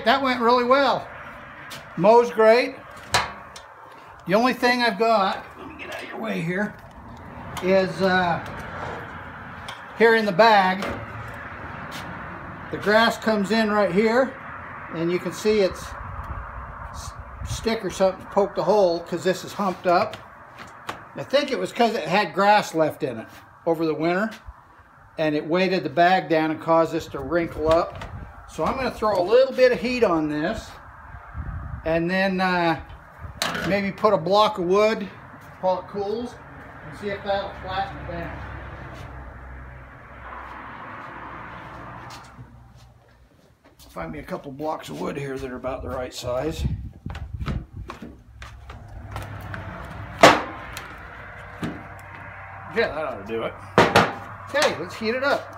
right, that went really well. Mows great. The only thing I've got, let me get out of your way here, is here in the bag. The grass comes in right here, and you can see it's stick or something poked a hole because this is humped up. I think it was because it had grass left in it over the winter, and it weighted the bag down and caused this to wrinkle up. So I'm going to throw a little bit of heat on this, and then maybe put a block of wood while it cools and see if that'll flatten it down. Find me a couple blocks of wood here that are about the right size. Yeah, that ought to do it. Okay, let's heat it up.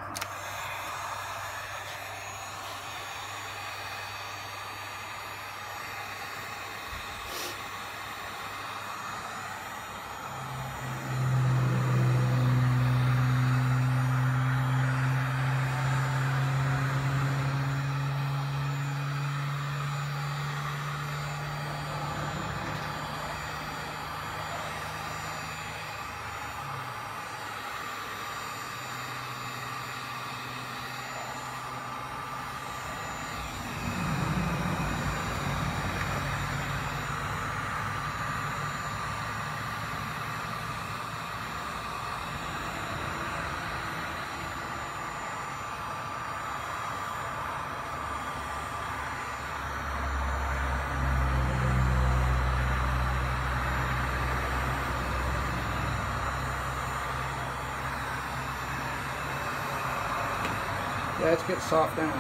Yeah, let's get soft down.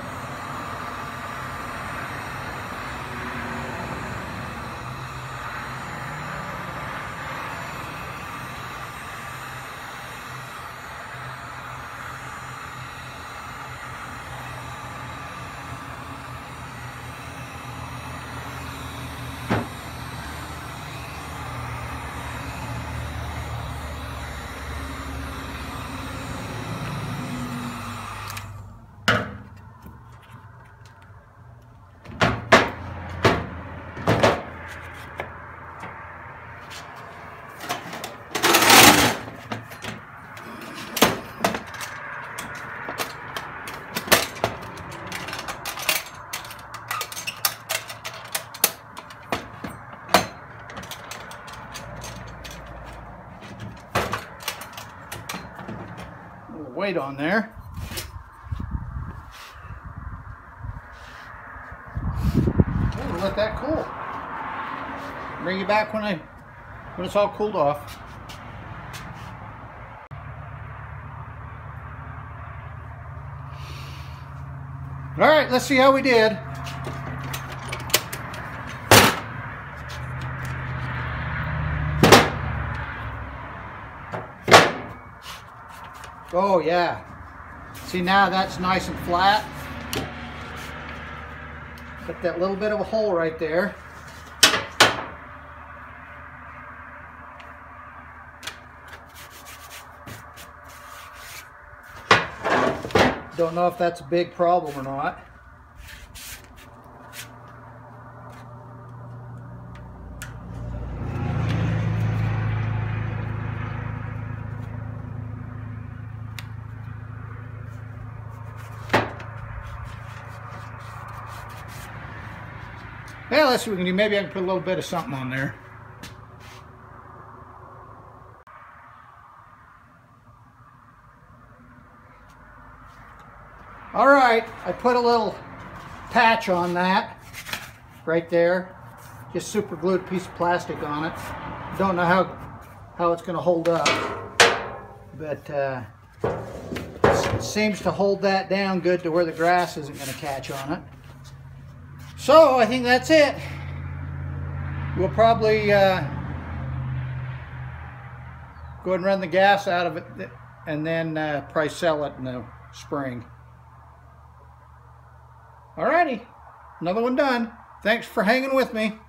Weight on there. We'll let that cool. Bring you back when it's all cooled off. All right, let's see how we did. Oh yeah, see now that's nice and flat. Got that little bit of a hole right there. Don't know if that's a big problem or not. Yeah, let's see what we can do. Maybe I can put a little bit of something on there. All right, I put a little patch on that right there. Just super glued a piece of plastic on it. Don't know how it's going to hold up, but it seems to hold that down good to where the grass isn't going to catch on it. So I think that's it. We'll probably go ahead and run the gas out of it and then probably sell it in the spring. Alrighty, another one done. Thanks for hanging with me.